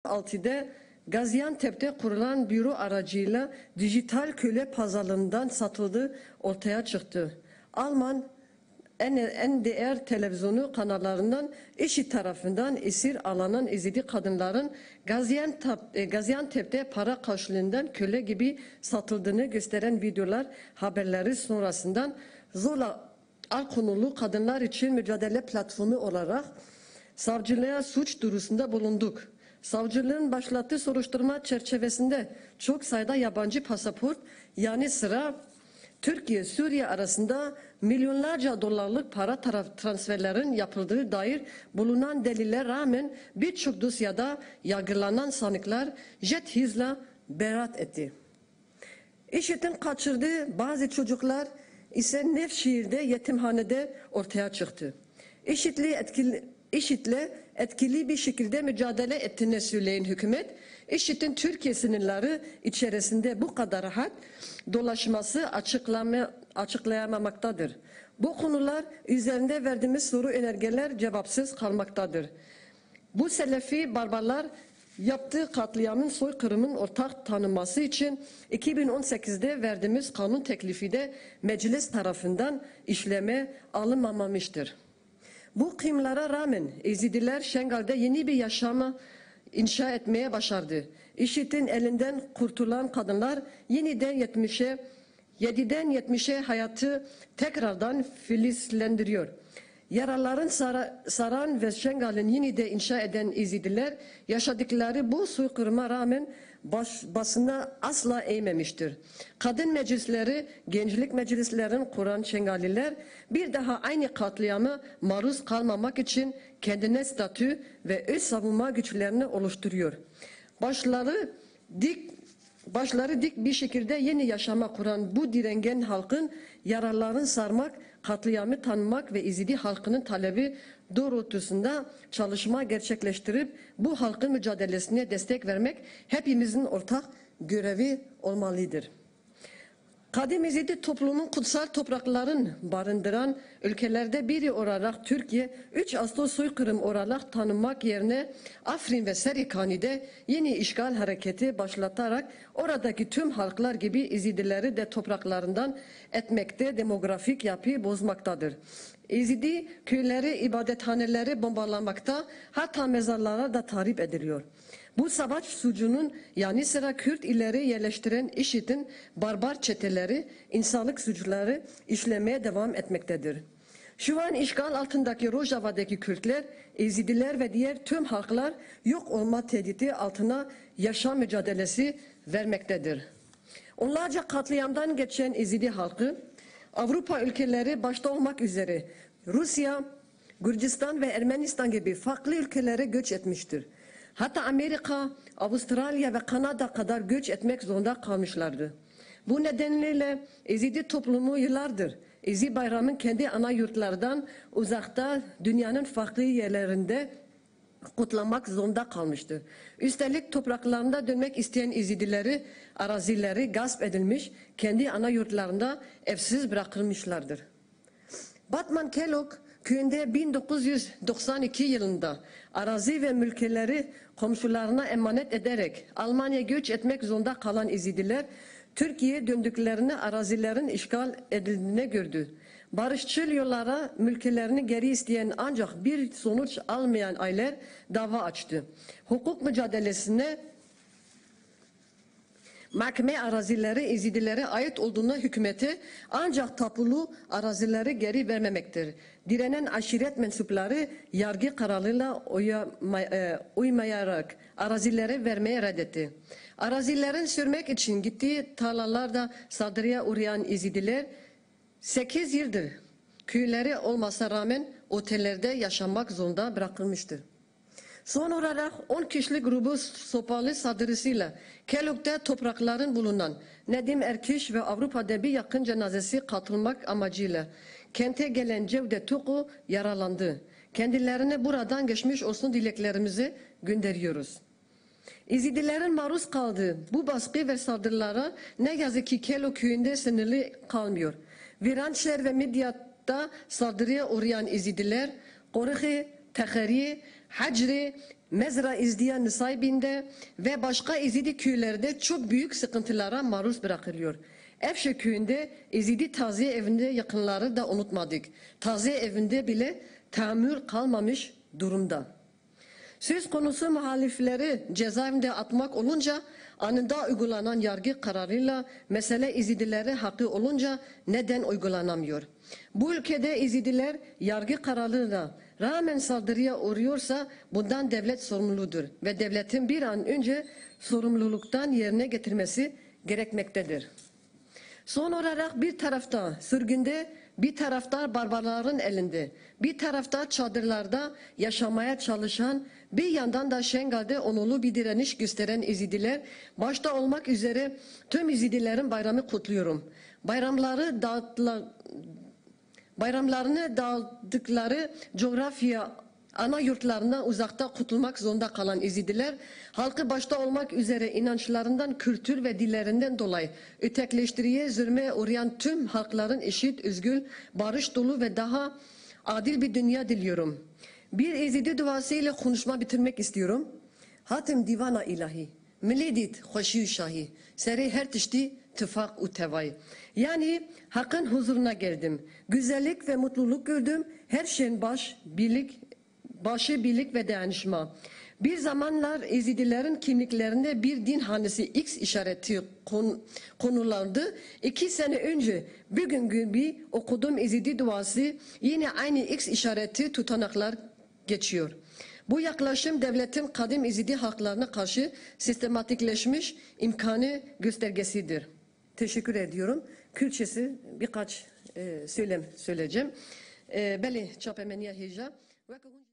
2006'da Gaziantep'te kurulan büro aracıyla dijital köle pazarlığından satıldığı ortaya çıktı. Alman NDR televizyonu kanallarından IŞİD tarafından esir alınan Ezidi kadınların Gaziantep'te para karşılığından köle gibi satıldığını gösteren videolar haberleri sonrasından Zola Al-Konulu Kadınlar için Mücadele Platformu olarak savcılığa suç duyurusunda bulunduk. Savcılığın başlattığı soruşturma çerçevesinde çok sayıda yabancı pasaport yanı sıra Türkiye-Suriye arasında milyonlarca dolarlık para transferlerin yapıldığı dair bulunan deliller rağmen birçok dosyada yargılanan sanıklar jet hızla beraat etti. IŞİD'in kaçırdığı bazı çocuklar ise Nevşehir'de yetimhanede ortaya çıktı. IŞİD'le etkili bir şekilde mücadele ettiğini söyleyen hükümet, IŞİD'in Türkiye sınırları içerisinde bu kadar rahat dolaşması açıklayamamaktadır. Bu konular üzerinde verdiğimiz soru önergeler cevapsız kalmaktadır. Bu Selefi barbarlar yaptığı katliamın soykırımın ortak tanınması için 2018'de verdiğimiz kanun teklifi de meclis tarafından işleme alınmamıştır. Bu kıyımlara rağmen Ezidiler Şengal'de yeni bir yaşamı inşa etmeye başardı. IŞİD'in elinden kurtulan kadınlar yeniden 7'den 70'e hayatı tekrardan filizlendiriyor. Yaraların saran ve Şengal'in yeniden inşa eden Ezidiler yaşadıkları bu soykırıma rağmen basına asla eğmemiştir. Kadın meclisleri, gençlik meclislerini kuran Şengaliler bir daha aynı katliama maruz kalmamak için kendine statü ve öz savunma güçlerini oluşturuyor. Başları dik bir şekilde yeni yaşama kuran bu direngen halkın yaralarını sarmak, katliamı tanımak ve Ezidi halkının talebi doğrultusunda çalışma gerçekleştirip bu halkın mücadelesine destek vermek hepimizin ortak görevi olmalıdır. Kadim Ezidi toplumun kutsal toprakların barındıran ülkelerde biri olarak Türkiye 3 Ağustos soykırım olarak tanınmak yerine Afrin ve Serikani'de yeni işgal hareketi başlatarak oradaki tüm halklar gibi Ezidileri de topraklarından etmekte, demografik yapıyı bozmaktadır. Ezidi köyleri, ibadethaneleri bombalamakta, hatta mezarlara da tahrip ediliyor. Bu savaş suçunun yanı sıra Kürt ileri yerleştiren IŞİD'in barbar çeteleri insanlık suçları işlemeye devam etmektedir. Şu an işgal altındaki Rojava'daki Kürtler, Ezidiler ve diğer tüm halklar yok olma tehdidi altına yaşam mücadelesi vermektedir. Onlarca katliamdan geçen Ezidi halkı, Avrupa ülkeleri başta olmak üzere Rusya, Gürcistan ve Ermenistan gibi farklı ülkelere göç etmiştir. Hatta Amerika, Avustralya ve Kanada kadar göç etmek zorunda kalmışlardı. Bu nedenle Ezidi toplumu yıllardır Ezidi bayramın kendi ana yurtlardan uzakta dünyanın farklı yerlerinde kutlamak zorunda kalmıştı. Üstelik topraklarında dönmek isteyen Ezidileri, arazileri gasp edilmiş, kendi ana yurtlarında evsiz bırakılmışlardır. Batman Kellogg köyünde 1992 yılında arazi ve mülkleri komşularına emanet ederek Almanya göç etmek zorunda kalan Ezidiler, Türkiye'ye döndüklerinde arazilerin işgal edildiğini gördü. Barışçıl yollara mülkelerini geri isteyen ancak bir sonuç almayan aileler dava açtı. Hukuk mücadelesine mahkeme arazileri Ezidilere ait olduğuna hükümeti ancak tapulu arazileri geri vermemektir. Direnen aşiret mensupları yargı kararıyla uymayarak arazileri vermeye reddetti. Arazilerin sürmek için gittiği tarlalarda saldırıya uğrayan Ezidiler 8 yıldır köyleri olmasa rağmen otellerde yaşamak zorunda bırakılmıştır. Son olarak 10 kişilik grubu sopalı saldırısıyla Kellogg'da toprakların bulunan Nedim Erkiş ve Avrupa'da bir yakın cenazesi katılmak amacıyla kente gelen Cevdet Toku yaralandı. Kendilerine buradan geçmiş olsun dileklerimizi gönderiyoruz. Ezidilerin maruz kaldığı bu baskı ve saldırılara ne yazık ki Kellogg köyünde sınırlı kalmıyor. Viranşehir ve Midyat'ta saldırıya uğrayan Ezidiler, Koruhi, Teheriye, Hacri, Mezra İzdiya Nusaybin'de ve başka İzidi köylerde çok büyük sıkıntılara maruz bırakılıyor. Efşe köyünde İzidi taziye evinde yakınları da unutmadık. Taziye evinde bile tahammül kalmamış durumda. Söz konusu muhalifleri cezaevinde atmak olunca anında uygulanan yargı kararıyla mesele İzidilere hakkı olunca neden uygulanamıyor? Bu ülkede İzidiler yargı kararıyla rağmen saldırıya uğruyorsa bundan devlet sorumludur ve devletin bir an önce sorumluluktan yerine getirmesi gerekmektedir. Son olarak bir tarafta sürgünde, bir tarafta barbarların elinde, bir tarafta çadırlarda yaşamaya çalışan, bir yandan da Şengal'de onurlu bir direniş gösteren İzidiler, başta olmak üzere tüm İzidilerin bayramı kutluyorum. Bayramlarını dağıttıkları coğrafya ana yurtlarından uzakta kutulmak zorunda kalan İzidiler, halkı başta olmak üzere inançlarından, kültür ve dillerinden dolayı ötekleştiriye, zulme uğrayan tüm halkların eşit, özgür, barış dolu ve daha adil bir dünya diliyorum. Bir İzidi duasıyla konuşma bitirmek istiyorum. Hatim divana ilahi, miledit hoşi şahi, seri her tişti tıfak utevay. Yani hakkın huzuruna geldim. Güzellik ve mutluluk gördüm. Her şeyin başı birlik ve dayanışma. Bir zamanlar İzidilerin kimliklerinde bir din hanesi X işareti konulandı. 2 sene önce bugün gibi okuduğum İzidi duası yine aynı X işareti tutanaklar geçiyor. Bu yaklaşım devletin kadim İzidi haklarına karşı sistematikleşmiş imkanı göstergesidir. Teşekkür ediyorum. Kürtçesi birkaç söylem söyleyeceğim. Beli çapemeniye heja.